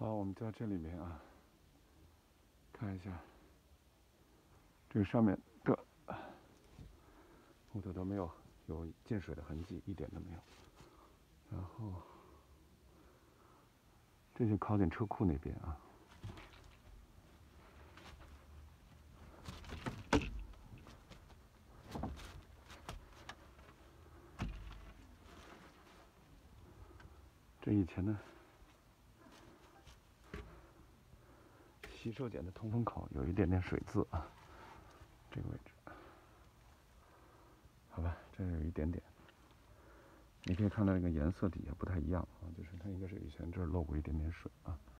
好，我们在这里面啊，看一下这个上面的木头都没有进水的痕迹，一点都没有。然后这就靠近车库那边啊。这以前呢，洗手间的通风口有一点点水渍啊，这个位置，好吧，这有一点点。你可以看到这个颜色底下不太一样啊，就是它应该是以前这儿漏过一点点水啊。